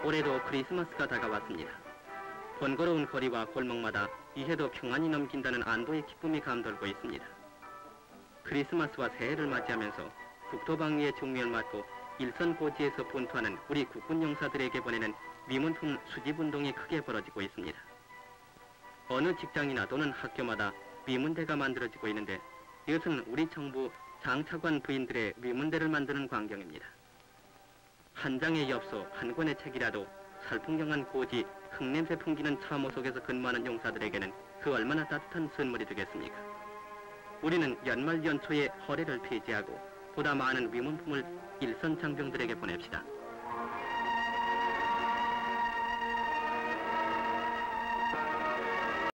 올해도 크리스마스가 다가왔습니다. 번거로운 거리와 골목마다 이 해도 평안히 넘긴다는 안도의 기쁨이 감돌고 있습니다. 크리스마스와 새해를 맞이하면서 국토방위의 종료를 맞고 일선고지에서 분투하는 우리 국군 용사들에게 보내는 위문품 수집운동이 크게 벌어지고 있습니다. 어느 직장이나 또는 학교마다 위문대가 만들어지고 있는데 이것은 우리 정부 장차관 부인들의 위문대를 만드는 광경입니다. 한 장의 엽서, 한 권의 책이라도 살풍경한 고지, 흙냄새 풍기는 참호 속에서 근무하는 용사들에게는 그 얼마나 따뜻한 선물이 되겠습니까? 우리는 연말 연초에 허례를 폐지하고 보다 많은 위문품을 일선 장병들에게 보냅시다.